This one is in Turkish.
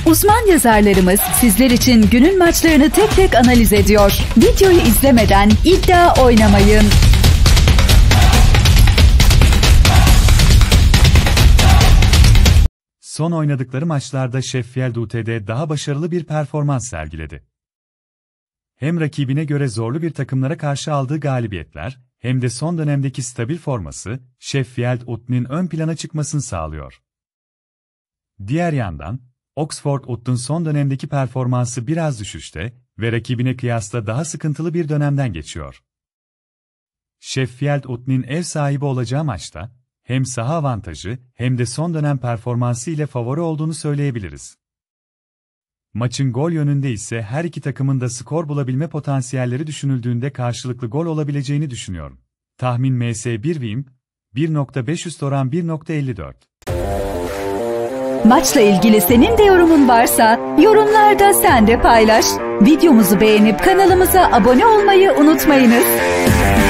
Uzman yazarlarımız sizler için günün maçlarını tek tek analiz ediyor. Videoyu izlemeden iddia oynamayın. Son oynadıkları maçlarda Sheffield UTD daha başarılı bir performans sergiledi. Hem rakibine göre zorlu bir takımlara karşı aldığı galibiyetler, hem de son dönemdeki stabil forması, Sheffield UTD'nin ön plana çıkmasını sağlıyor. Diğer yandan, Oxford UTD'nin son dönemdeki performansı biraz düşüşte ve rakibine kıyasla daha sıkıntılı bir dönemden geçiyor. Sheffield UTD'nin ev sahibi olacağı maçta, hem saha avantajı hem de son dönem performansı ile favori olduğunu söyleyebiliriz. Maçın gol yönünde ise her iki takımın da skor bulabilme potansiyelleri düşünüldüğünde karşılıklı gol olabileceğini düşünüyorum. Tahmin MS1 Wim, 1.5 üst oran 1.54. Maçla ilgili senin de yorumun varsa yorumlarda sen de paylaş. Videomuzu beğenip kanalımıza abone olmayı unutmayınız.